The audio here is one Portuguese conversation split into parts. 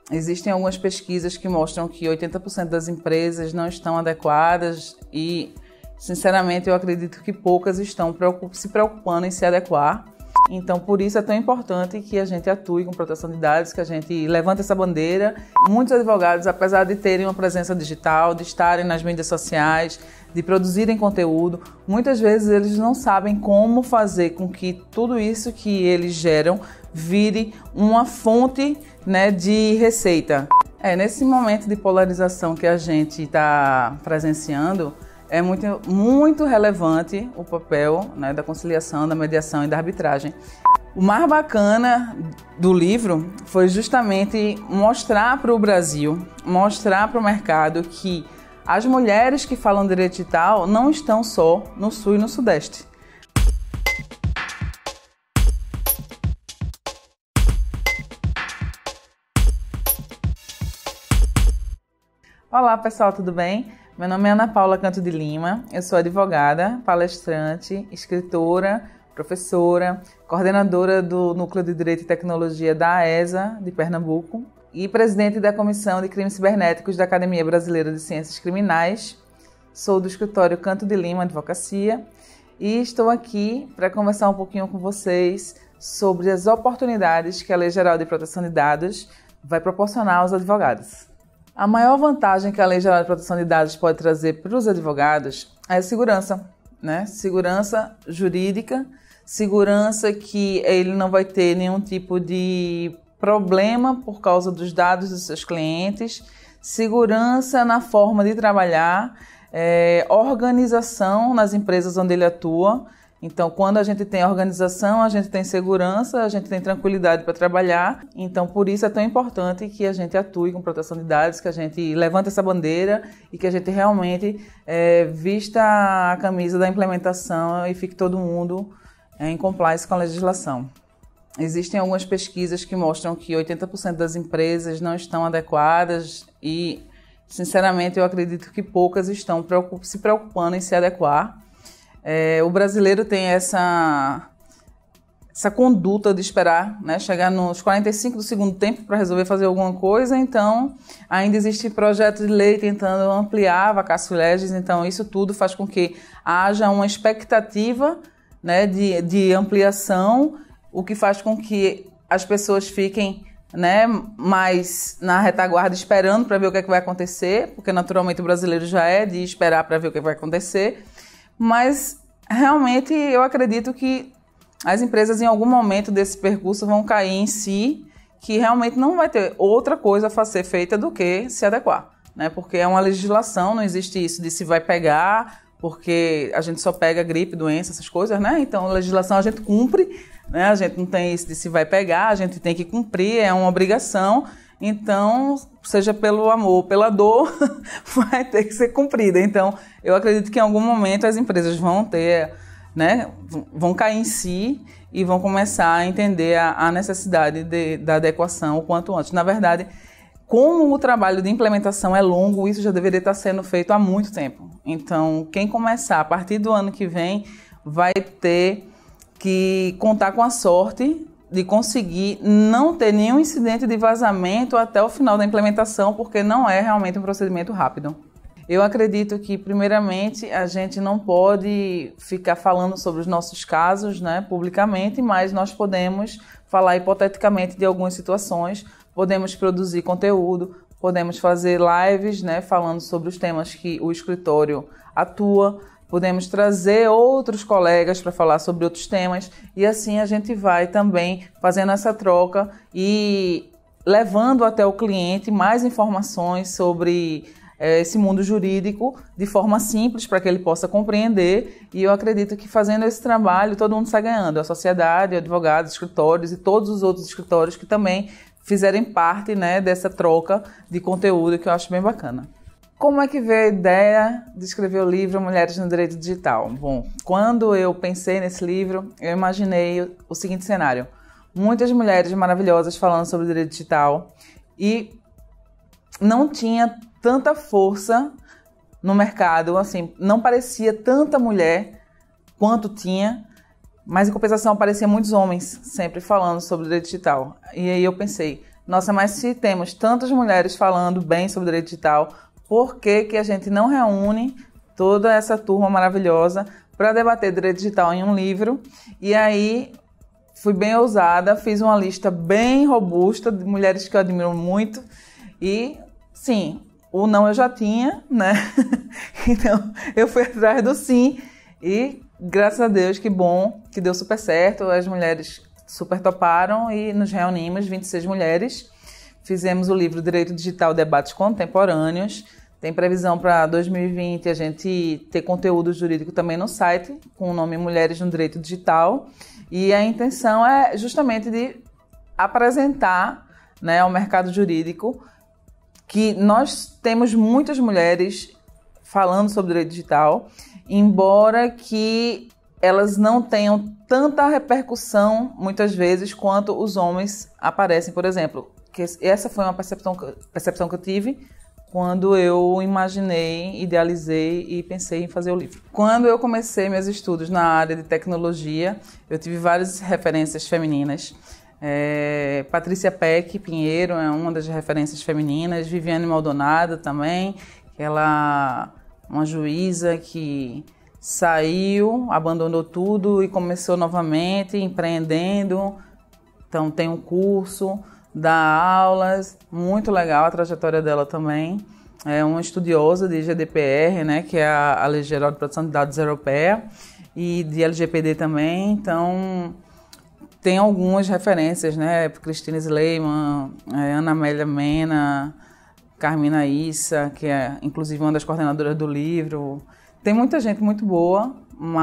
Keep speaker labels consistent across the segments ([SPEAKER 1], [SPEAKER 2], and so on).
[SPEAKER 1] Existem algumas pesquisas que mostram que 80% das empresas não estão adequadas e, sinceramente, eu acredito que poucas estão se preocupando em se adequar. Então, por isso é tão importante que a gente atue com proteção de dados, que a gente levante essa bandeira. Muitos advogados, apesar de terem uma presença digital, de estarem nas mídias sociais, de produzirem conteúdo, muitas vezes eles não sabem como fazer com que tudo isso que eles geram vire uma fonte, né, de receita. Nesse momento de polarização que a gente está presenciando, é muito relevante o papel, né, da conciliação, da mediação e da arbitragem. O mais bacana do livro foi justamente mostrar para o Brasil, mostrar para o mercado que as mulheres que falam direito digital não estão só no Sul e no Sudeste. Olá pessoal, tudo bem? Meu nome é Ana Paula Canto de Lima, eu sou advogada, palestrante, escritora, professora, coordenadora do Núcleo de Direito e Tecnologia da AESA de Pernambuco e presidente da Comissão de Crimes Cibernéticos da Academia Brasileira de Ciências Criminais. Sou do escritório Canto de Lima Advocacia e estou aqui para conversar um pouquinho com vocês sobre as oportunidades que a Lei Geral de Proteção de Dados vai proporcionar aos advogados. A maior vantagem que a Lei Geral de Proteção de Dados pode trazer para os advogados é a segurança, né? Segurança jurídica, segurança que ele não vai ter nenhum tipo de problema por causa dos dados dos seus clientes, segurança na forma de trabalhar, organização nas empresas onde ele atua. Então, quando a gente tem organização, a gente tem segurança, a gente tem tranquilidade para trabalhar. Então, por isso é tão importante que a gente atue com proteção de dados, que a gente levante essa bandeira e que a gente realmente vista a camisa da implementação e fique todo mundo em compliance com a legislação. Existem algumas pesquisas que mostram que 80% das empresas não estão adequadas e, sinceramente, eu acredito que poucas estão se preocupando em se adequar. O brasileiro tem essa conduta de esperar, né, chegar nos 45 do segundo tempo para resolver fazer alguma coisa. Então, ainda existe projeto de lei tentando ampliar vacatio legis. Então, isso tudo faz com que haja uma expectativa, né, de ampliação, o que faz com que as pessoas fiquem, né, mais na retaguarda esperando para ver o que é que vai acontecer, porque naturalmente o brasileiro já é de esperar para ver o que vai acontecer. Mas, realmente, eu acredito que as empresas, em algum momento desse percurso, vão cair em si, que realmente não vai ter outra coisa a ser feita do que se adequar, né? Porque é uma legislação, não existe isso de se vai pegar, porque a gente só pega gripe, doença, essas coisas, né? Então, a legislação a gente cumpre, né? A gente não tem isso de se vai pegar, a gente tem que cumprir, é uma obrigação. Então, seja pelo amor ou pela dor, vai ter que ser cumprida. Então, eu acredito que em algum momento as empresas vão ter, né, vão cair em si e vão começar a entender a necessidade da adequação o quanto antes. Na verdade, como o trabalho de implementação é longo, isso já deveria estar sendo feito há muito tempo. Então, quem começar a partir do ano que vem vai ter que contar com a sorte de conseguir não ter nenhum incidente de vazamento até o final da implementação, porque não é realmente um procedimento rápido. Eu acredito que, primeiramente, a gente não pode ficar falando sobre os nossos casos, né, publicamente, mas nós podemos falar hipoteticamente de algumas situações, podemos produzir conteúdo, podemos fazer lives, né, falando sobre os temas que o escritório atua, podemos trazer outros colegas para falar sobre outros temas e assim a gente vai também fazendo essa troca e levando até o cliente mais informações sobre esse mundo jurídico de forma simples para que ele possa compreender. E eu acredito que fazendo esse trabalho todo mundo sai ganhando, a sociedade, advogados, escritórios e todos os outros escritórios que também fizerem parte, né, dessa troca de conteúdo que eu acho bem bacana. Como é que veio a ideia de escrever o livro Mulheres no Direito Digital? Bom, quando eu pensei nesse livro, eu imaginei o seguinte cenário. Muitas mulheres maravilhosas falando sobre direito digital e não tinha tanta força no mercado, assim, não parecia tanta mulher quanto tinha, mas em compensação apareciam muitos homens sempre falando sobre direito digital. E aí eu pensei, nossa, mas se temos tantas mulheres falando bem sobre direito digital, por que que a gente não reúne toda essa turma maravilhosa para debater direito digital em um livro? E aí fui bem ousada, fiz uma lista bem robusta de mulheres que eu admiro muito e, sim, o não eu já tinha, né? Então, eu fui atrás do sim e, graças a Deus, que bom, que deu super certo. As mulheres super toparam e nos reunimos, 26 mulheres. Fizemos o livro Direito Digital Debates Contemporâneos. Tem previsão para 2020 a gente ter conteúdo jurídico também no site, com o nome Mulheres no Direito Digital. E a intenção é justamente de apresentar, né, ao mercado jurídico que nós temos muitas mulheres falando sobre direito digital, embora que elas não tenham tanta repercussão, muitas vezes, quanto os homens aparecem, por exemplo. Que essa foi uma percepção que eu tive quando eu imaginei, idealizei e pensei em fazer o livro. Quando eu comecei meus estudos na área de tecnologia, eu tive várias referências femininas. Patrícia Peck Pinheiro é uma das referências femininas, Viviane Maldonado também, ela uma juíza que saiu, abandonou tudo e começou novamente empreendendo. Então tem um curso, dá aulas, muito legal a trajetória dela também. É uma estudiosa de GDPR, né, que é a Lei Geral de Proteção de Dados Europeia, e de LGPD também. Então tem algumas referências, né? Cristina Sleiman, Ana Amélia Mena, Carmina Issa, que é inclusive uma das coordenadoras do livro. Tem muita gente muito boa,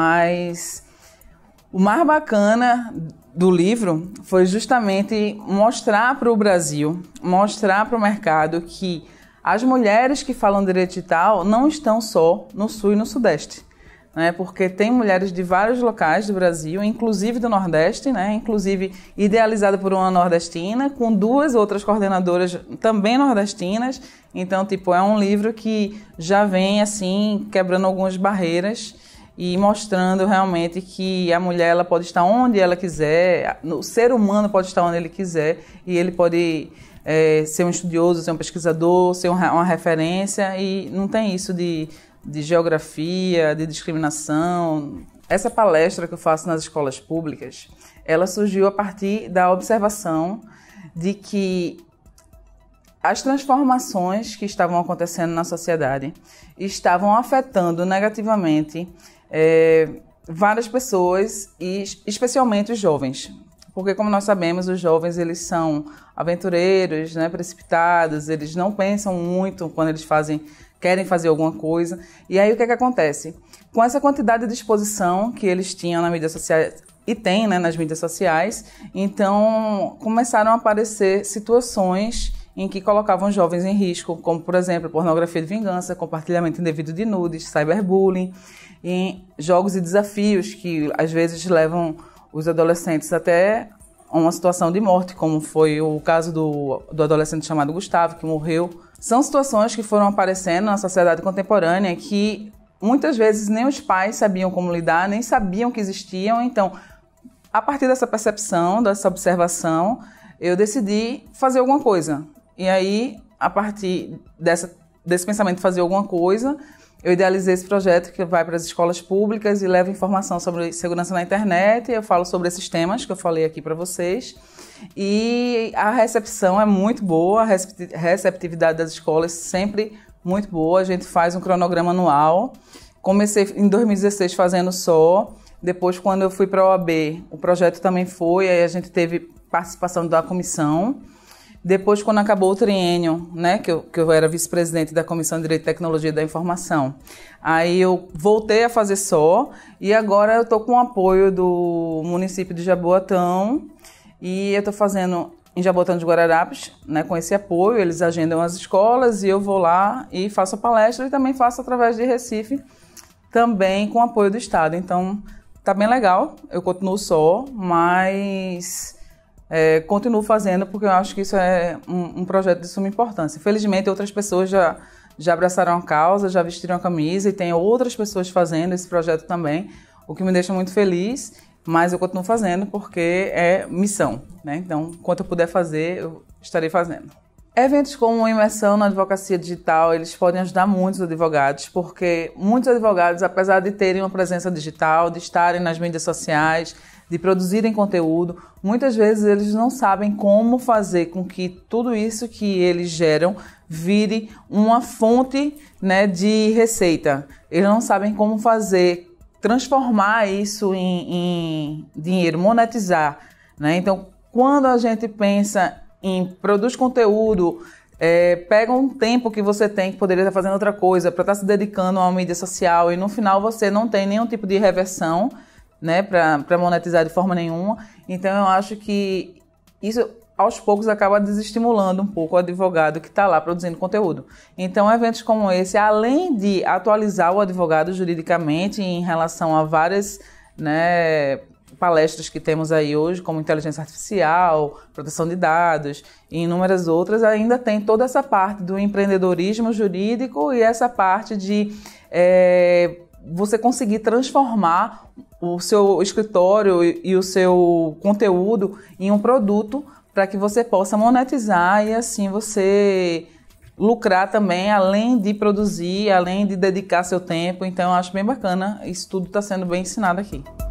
[SPEAKER 1] mas o mais bacana do livro foi justamente mostrar para o Brasil, mostrar para o mercado que as mulheres que falam direito digital não estão só no Sul e no Sudeste. Né, porque tem mulheres de vários locais do Brasil, inclusive do Nordeste, né, inclusive idealizada por uma nordestina, com 2 outras coordenadoras também nordestinas. Então, tipo, é um livro que já vem, assim, quebrando algumas barreiras e mostrando realmente que a mulher ela pode estar onde ela quiser, o ser humano pode estar onde ele quiser e ele pode ser um estudioso, ser um pesquisador, ser uma referência, e não tem isso de geografia, de discriminação. Essa palestra que eu faço nas escolas públicas, ela surgiu a partir da observação de que as transformações que estavam acontecendo na sociedade estavam afetando negativamente várias pessoas, e especialmente os jovens. Porque, como nós sabemos, os jovens eles são aventureiros, né, precipitados, eles não pensam muito quando eles querem fazer alguma coisa. E aí o que é que acontece? Com essa quantidade de exposição que eles tinham nas mídias sociais, e tem, né, nas mídias sociais, então começaram a aparecer situações em que colocavam jovens em risco, como, por exemplo, pornografia de vingança, compartilhamento indevido de nudes, cyberbullying, e jogos e desafios que às vezes levam os adolescentes até uma situação de morte, como foi o caso do adolescente chamado Gustavo, que morreu. São situações que foram aparecendo na sociedade contemporânea que muitas vezes nem os pais sabiam como lidar, nem sabiam que existiam. Então, a partir dessa percepção, dessa observação, eu decidi fazer alguma coisa. E aí, a partir desse pensamento de fazer alguma coisa, eu idealizei esse projeto que vai para as escolas públicas e leva informação sobre segurança na internet. Eu falo sobre esses temas que eu falei aqui para vocês. E a recepção é muito boa, a receptividade das escolas sempre muito boa. A gente faz um cronograma anual. Comecei em 2016 fazendo só. Depois, quando eu fui para a OAB, o projeto também foi. Aí a gente teve participação da comissão. Depois, quando acabou o triênio, né, que eu era vice-presidente da Comissão de Direito e Tecnologia da Informação, aí eu voltei a fazer só, e agora eu estou com o apoio do município de Jaboatão, e eu estou fazendo em Jaboatão de Guararapes, né, com esse apoio. Eles agendam as escolas e eu vou lá e faço a palestra, e também faço através de Recife, também com o apoio do Estado. Então, tá bem legal, eu continuo só, mas continuo fazendo porque eu acho que isso é um projeto de suma importância. Felizmente, outras pessoas já abraçaram a causa, já vestiram a camisa, e tem outras pessoas fazendo esse projeto também, o que me deixa muito feliz, mas eu continuo fazendo porque é missão, né? Então, enquanto eu puder fazer, eu estarei fazendo. Eventos como imersão na advocacia digital, eles podem ajudar muitos advogados, porque muitos advogados, apesar de terem uma presença digital, de estarem nas mídias sociais, de produzirem conteúdo, muitas vezes eles não sabem como fazer com que tudo isso que eles geram vire uma fonte, né, de receita. Eles não sabem como fazer, transformar isso em dinheiro, monetizar, né? Então, quando a gente pensa em produz conteúdo, pega um tempo que você tem que poderia estar fazendo outra coisa para estar se dedicando a uma mídia social e no final você não tem nenhum tipo de reversão, né, para monetizar de forma nenhuma. Então eu acho que isso aos poucos acaba desestimulando um pouco o advogado que está lá produzindo conteúdo. Então eventos como esse, além de atualizar o advogado juridicamente em relação a várias, né, palestras que temos aí hoje, como inteligência artificial, proteção de dados e inúmeras outras, ainda tem toda essa parte do empreendedorismo jurídico e essa parte de você conseguir transformar o seu escritório e o seu conteúdo em um produto para que você possa monetizar e assim você lucrar também, além de produzir, além de dedicar seu tempo. Então eu acho bem bacana, isso tudo está sendo bem ensinado aqui.